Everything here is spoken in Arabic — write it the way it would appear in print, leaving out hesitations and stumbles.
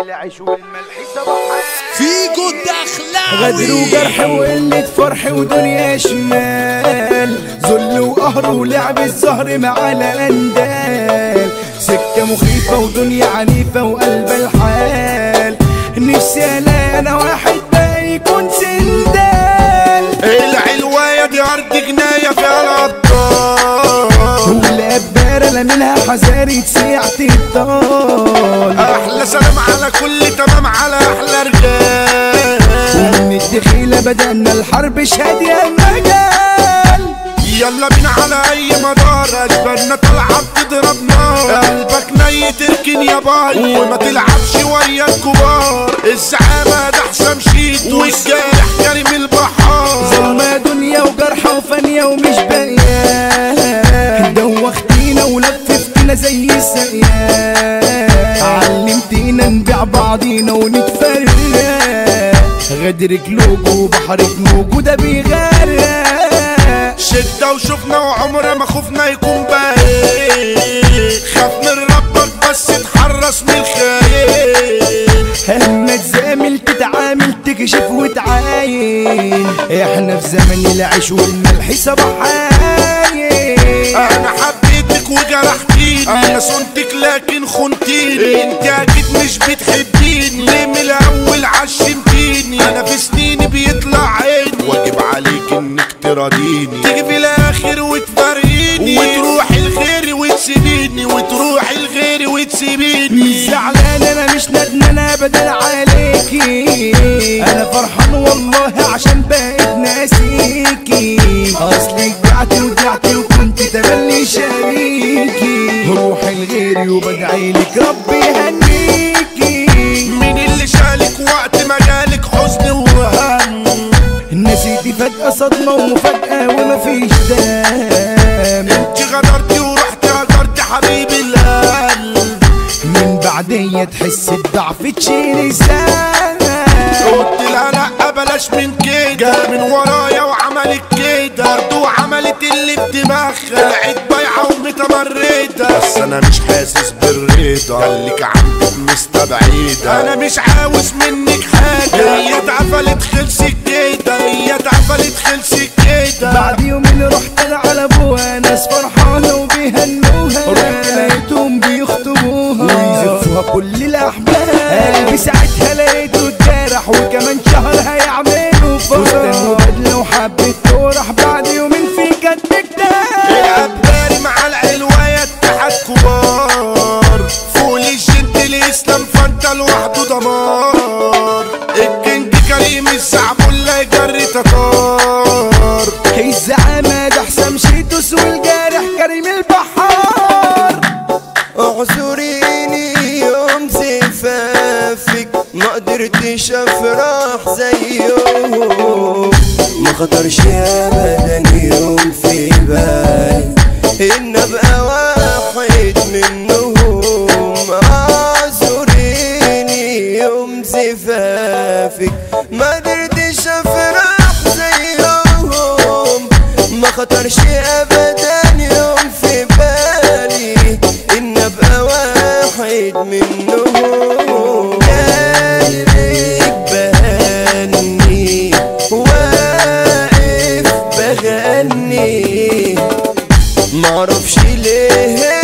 العيش والملح صباح فيجو الدخلاوي. غدر وجرح وقلة فرح ودنيا شمال، ذل وقهر ولعب الزهر مع الاندال، سكة مخيفة ودنيا عنيفة وقلب الحال، نفسي الاقي انا واحد بقى يكون سندال. العلواية دي ارض جناية فيها الابطال، والقبارة لا منها حذاري تسيعة الطال. احلى سلام على كل تمام على احلى رجال، ومن الدخيلة بدأنا الحرب شهاد يا مجال. يلا بينا على اي مدار، اشبالنا طالعة بتضرب نار، قلبك ني تركن يا باي وما تلعبش ويا الكبار، الزعامة ده حسام شيد والجارح كريم البحار، ظلمة دنيا وجرحة وفانية ومش باقية، دوختينا ولففتنا زي السقيا، علمتينا نبيع بعضينا ونتفرق، غدرك لوجو وبحرك موجو ده بيغرق، شدة وشوفنا وعمر ما خوفنا يكون باين، خاف من ربك بس اتحرص من الخاين، اما تزامل تتعامل تكشف وتعاين، احنا في زمن العيش والملح صباحاين. انا حبيتك وجرحتيني، انا صنتك لكن خنتيني، انت اكيد مش بتحبيني، ليه من الاول عشمتيني، انا في سنيني بيطلع عيني، واجب عليك انك تراضيني، تيجي في الاخر وتفارقيني، وتروحي لغيري وتسيبيني، وتروحي لغيري وتسيبيني. مش زعلان انا مش ندمان ابدا عليكي، انا فرحان والله عشان بقيت ناسيكي، اصلك بعتي ودعتي وكنت تملي شريكي، روحي لغيري وبدعيلك ربي يهنيكي. مين اللي شالك وقت ما جالك حزن وهم، نسيتي فجأة صدمة ومفاجأة ومفيش دام، انت غدرتي ورحتي هجرتي حبيب القلب، من بعدية تحس بضعف تشيلي سام، قلت لها لا بلاش من كده، من ورايا وعملت كده برضه وعملت اللي بدماغها، طلعت بايعة ومتمردة، بس انا مش حاسس بالرضا، خليك عندك مستبعدة، انا مش عاوز منك حاجة، هي اتقفلت خلصت كده، هي اتقفلت خلصت كده. بعد يومين رحت انا على ابوها، ناس فرحانة وبيهنوها، رحت لقيتهم بيخطبوها ويزفوها كل الاحباب، قلبي ساعتها لقيته اتجرح وكمان شهر هيعملوا فرح، فستان وبدله وحبة تورح، بعد يومين في كتب كتاب، العباري مع العلواية اتحاد كبار، فوق الجنتل اسلام فانت لوحده دمار، الكينج كريم الزعبولة يجري تتار، الزعامة ده حسام شيتوس والجارح كريم البحار. اعذريني يوم زفافك ما قدرتش افرح زيهم، ما خطرش ابدا يوم في بالي ان ابقى واحد منهم، اعذريني يوم زفافك ما قدرتش افرح زيهم، ما خطرش ابدا يوم في بالي ان ابقى واحد منهم، قلبك بهني واقف بغني، معرفش ليه